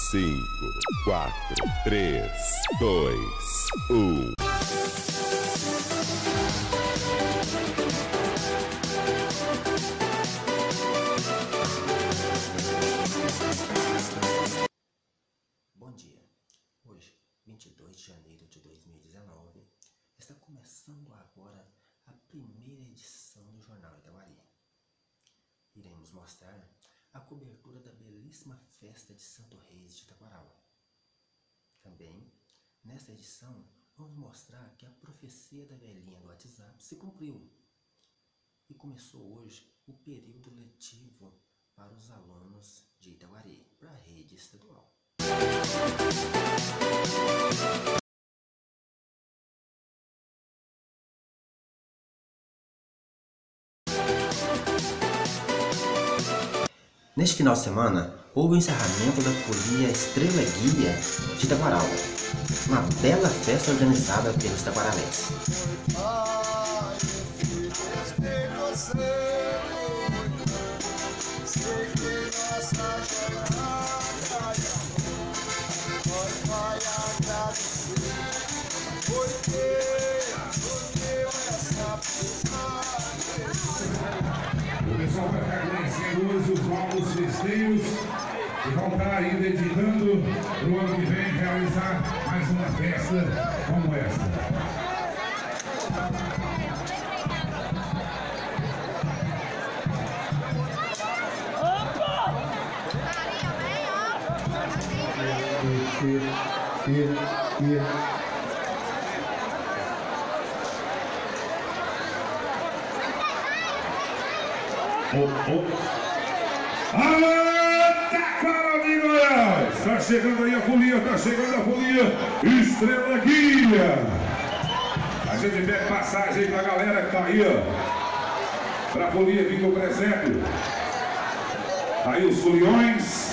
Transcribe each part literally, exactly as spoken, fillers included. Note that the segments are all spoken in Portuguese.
cinco, quatro, três, dois, um. Bom dia. Hoje, vinte e dois de janeiro de dois mil e dezenove, está começando agora a primeira edição do Jornal Itauari. Iremos mostrar a cobertura da belíssima festa de Santo Reis de Itaquaral. Também, nesta edição, vamos mostrar que a profecia da velhinha do WhatsApp se cumpriu. E começou hoje o período letivo para os alunos de Itauari, para a rede estadual. Neste final de semana, houve o encerramento da folia Estrela Guia de Itaquaral, uma bela festa organizada pelos itaquaralenses. O pessoal vai ficar conhecendo hoje os novos festeiros e vão estar aí dedicando para o ano que vem realizar mais uma festa como esta. Oh, oh. Alô, Itaquaral de Goiás! Está chegando aí a folia, está chegando a folia Estrela Guia! A gente pede passagem aí pra galera que tá aí, ó. Pra folia vir com o presépio. Aí os foliões.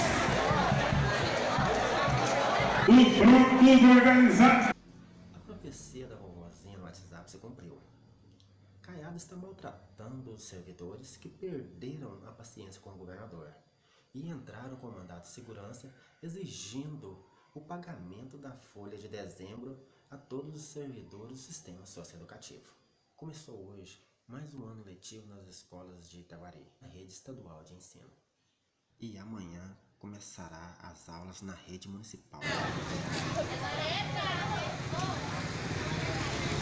Tudo pronto, tudo organizado. A profecia da vovozinha no WhatsApp se cumpriu. Caiado está maltratando os servidores que perderam a paciência com o governador e entraram com o mandato de segurança exigindo o pagamento da folha de dezembro a todos os servidores do sistema socioeducativo. Começou hoje mais um ano letivo nas escolas de Itauari, na rede estadual de ensino. E amanhã começará as aulas na rede municipal.